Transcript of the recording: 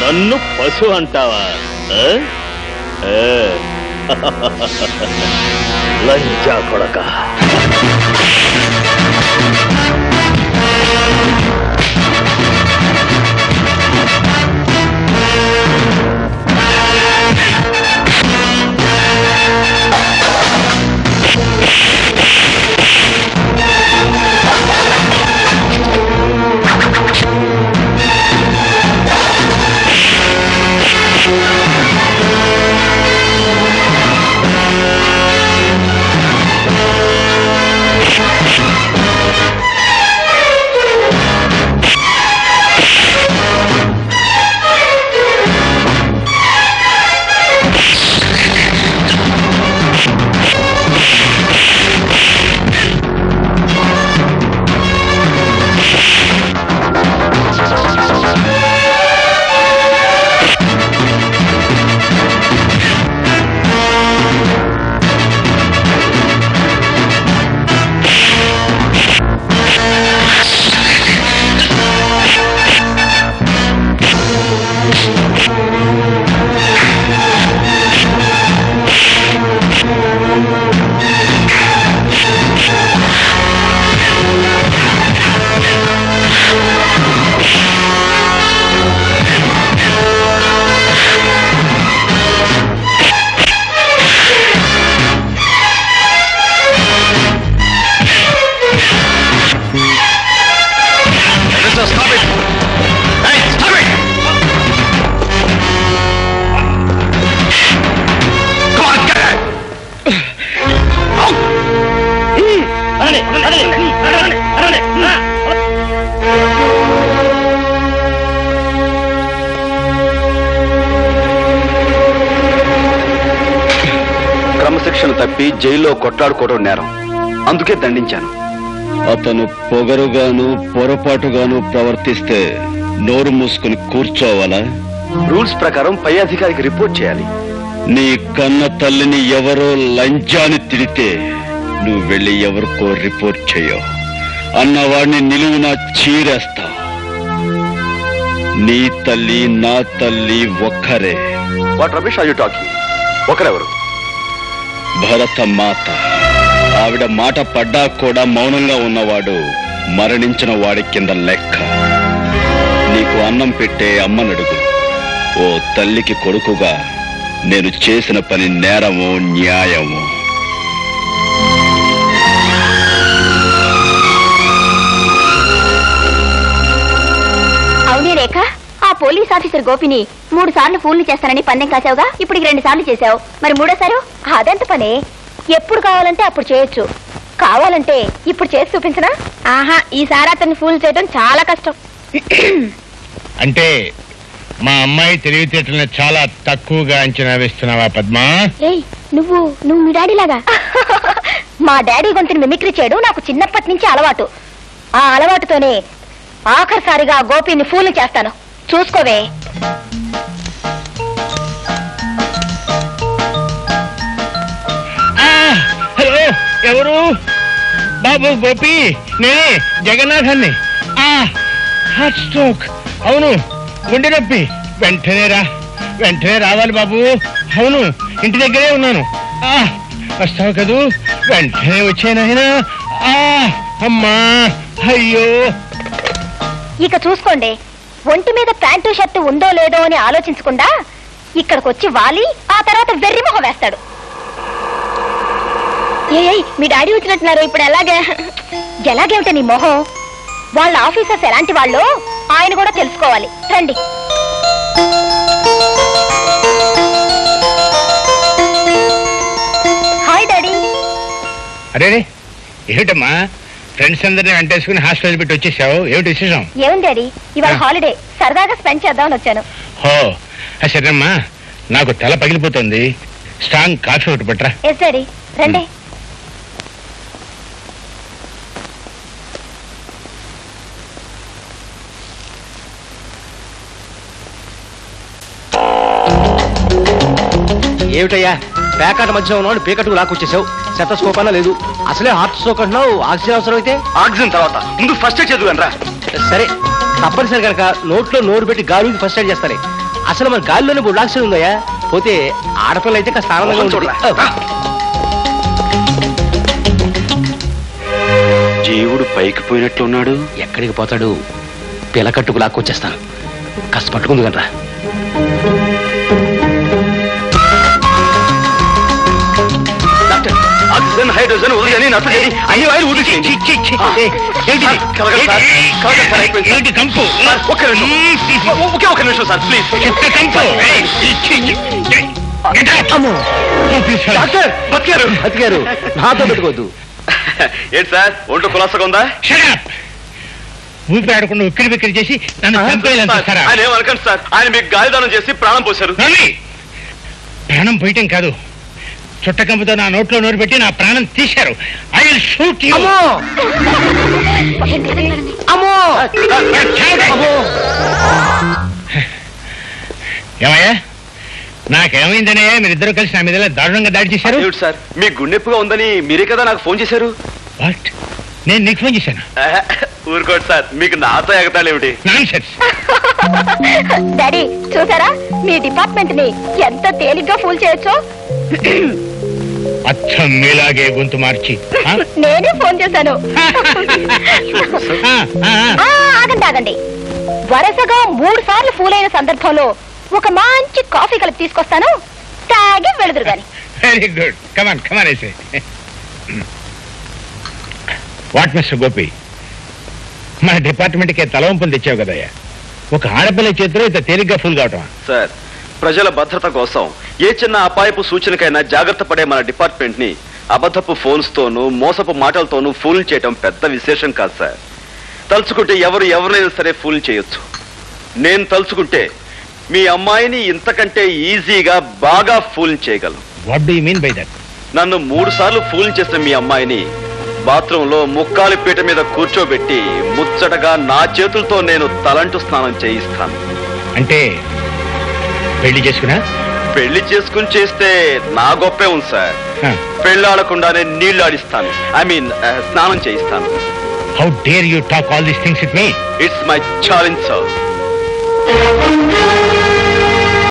నన్ను పశు అంటావా? లంజా కొడక. క్రమశిక్షణ తప్పి జైల్లో కొట్లాడుకోవడం నేరం, అందుకే దండించాను. అతను పొగరుగాను పొరపాటుగాను ప్రవర్తిస్తే నోరు మూసుకుని కూర్చోవాలా? రూల్స్ ప్రకారం పై అధికారికి రిపోర్ట్ చేయాలి. నీ కన్న తల్లిని ఎవరో లంచాన్ని తిడితే నువ్వు వెళ్ళి ఎవరికో రిపోర్ట్ చేయవు. అన్నవాడిని నిలువునా చీరేస్తా. నీ తల్లి నా తల్లి ఒక్కరే. What Ramesh are you talking? ఒకరెవరు? భరత మాత. ఆవిడ మాట పడ్డా కూడా మౌనంగా ఉన్నవాడు మరణించిన వాడి కింద లెక్క. నీకు అన్నం పెట్టే అమ్మనడుగు. ఓ తల్లికి కొడుకుగా నేను చేసిన పని నేరము న్యాయము. అవునే రేఖ, ఆ పోలీస్ ఆఫీసర్ గోపిని 3 సార్లు ఫోన్లు చేస్తానని పందెం కాసావుగా, ఇప్పుడు 2 సార్లు చేశావు. మరి 3వ అదెంత పని? ఎప్పుడు కావాలంటే అప్పుడు చేయొచ్చు. కావాలంటే ఇప్పుడు చేసి చూపించనా? ఆహా, ఈసారి అతన్ని ఫూల్ చేయడం చాలా కష్టం. అంటే మా అమ్మాయి తెలివితేటలను చాలా తక్కువగా అంచనా వేస్తున్నావా పద్మా? ఏయ్, నువ్వు మీ డాడీ లాగా. మా డాడీ గొంతుని మిమిక్రీ చేయడం నాకు చిన్నప్పటి నుంచి అలవాటు. ఆ అలవాటుతోనే ఆఖరిసారిగా గోపిని ఫూల్ చేస్తాను, చూసుకోవే. హలో, ఎవరు? బాబు గోపి, నేనే జగన్నాథాన్ని. Heart stroke. అవును, గుండె నొప్పి. వెంటనే రావాలి బాబు. అవును, ఇంటి దగ్గరే ఉన్నాను. వస్తావు కదూ? వెంటనే వచ్చానాయనా. అమ్మా, అయ్యో. ఇక చూసుకోండి, ఒంటి మీద ప్యాంటు షర్టు ఉందో లేదో అని ఆలోచించకుండా ఇక్కడికి వచ్చి వాలి ఆ తర్వాత వెర్రి మొహం వేస్తాడు. మీ డాడీ వచ్చినట్టున్నారు, ఇప్పుడు ఎలాగేమిట నీ మొహం? వాళ్ళ ఆఫీసర్స్ ఎలాంటి వాళ్ళు ఆయన కూడా తెలుసుకోవాలి. రండి. Hi daddy. అరే, ఏమిటమ్మా ఫ్రెండ్స్ అందరినీ వెంటేసుకుని హాస్టల్ పెట్టి వచ్చేసావు? ఏమిటి విశేషం? ఏం డాడీ, ఇవాళ హాలిడే, సరదాగా స్పెండ్ చేద్దామని వచ్చాను. హో, సరేమ్మా, నాకు తల పగిలిపోతుంది. స్ట్రాంగ్ కాఫీ ఒకటి పట్టరా. ఎస్ డాడీ, రండి. ఏమిటయ్యా, ప్యాకాట మధ్య ఉన్నాడు, పీకట్టుకు లాక్కొచ్చేసావు. శతస్కోప్ అన్నా లేదు. అసలే హార్ట్ స్ట్రోక్ అంటున్నావు. ఆక్సిజన్ అవసరం అయితే ఆక్సిజన్ తర్వాత ముందు ఫస్ట్ ఎయిడ్ చదువురా. సరే, తప్పనిసరి కనుక నోట్లో నోరు పెట్టి గాలికి ఫస్ట్ ఎయిడ్ చేస్తానే. అసలు మన గాలిలోనే 3 లాక్స్ ఉందయ్యా. పోతే ఆడపిల్ల అయితే కాస్త ఆనందంగా ఉంటుంది. జీవుడు పైకి పోయినట్లున్నాడు. ఎక్కడికి పోతాడు? పిలకట్టుకు లాక్కొచ్చేస్తాను. కాస్త పట్టుకుంది కనరా. ఆక్సిజన్, హైడ్రోజన్, ఉదయని, నత్రజని అన్ని వాయులు ఊడిచేయండి. ఒకే నిమిషం సార్ ప్లీజ్. డాక్టర్ బతికారు. బతికారు. నాతో పెట్టుకోవద్దు. ఏంటి సార్ ఒంట్లో కులాసగా ఉందా? ఊపి ఆడకుండా ఉక్కిరి బిక్కిరి చేసి నన్ను చంపేయాలంటారా? ఆయన ఏమనకండి సార్, ఆయన మీకు గాలిదానం చేసి ప్రాణం పోశారు. ప్రాణం పోయటం కాదు, చుట్టకంపతో నా నోట్లో నోరు పెట్టి నా ప్రాణం తీశారు. I will shoot you. ఏమయ్యా, నాకేమైందనే మీరిద్దరూ కలిసి నా మీద దారుణంగా దాడి చేశారు? సార్ మీ గుండెప్పుగా ఉందని మీరే కదా నాకు ఫోన్ చేశారు. వాట్? నేను నీకు ఫోన్ చేశాను? ఊరుకోండి సార్, మీకు నాతో ఎగతాళేమిటి? నాన్సెన్స్. డాడీ చూసారా మీ డిపార్ట్మెంట్ ని ఎంత తేలిగ్గా ఫూల్ చేయొచ్చో? అచ్చం మీలాగే గొంతు మార్చి నేనే ఫోన్ చేశాను. ఆగండి. వరుసగా 3 సార్లు ఫూల్ అయిన సందర్భంలో ఒక మంచి కాఫీ కలిపి తీసుకొస్తాను, తాగి వెళుదురు గాని. Very good. కమాన్ ఐసే. వాట్ మిస్టర్ గోపి, మన డిపార్ట్మెంట్కే తలవంపులు తెచ్చావు కదయ్యా. ఒక ఆడపిల్ల చేతిలో ఇంత తేలిగ్గా ఫుల్ కావటం? సార్, ప్రజల భద్రత కోసం ఏ చిన్న అపాయపు సూచనకైనా జాగ్రత్త పడే మన డిపార్ట్మెంట్ ని అబద్ధపు ఫోన్స్ తోనూ మోసపు మాటలతోనూ ఫూల్ చేయడం పెద్ద విశేషం కాదు సార్. తలుచుకుంటే ఎవరినైనా సరే ఫూల్ చేయొచ్చు. నేను తలుచుకుంటే మీ అమ్మాయిని ఇంతకంటే ఈజీగా బాగా ఫూల్ చేయగలను. What do you mean by that? నన్ను 3 సార్లు ఫూల్ చేసిన మీ అమ్మాయిని బాత్రూంలో ముక్కాలి పీట మీద కూర్చోబెట్టి ముచ్చటగా నా చేతులతో నేను తలంటు స్నానం చేయిస్తాను. అంటే పెళ్లి చేసుకున్నా? పెళ్లి చేసుకుని చేస్తే నా గొప్పే ఉంది సార్. పెళ్ళాడకుండానే నీళ్లు ఆడిస్తాను, ఐ మీన్ స్నానం చేయిస్తాను. How dare you talk all these things with me? It's my challenge sir.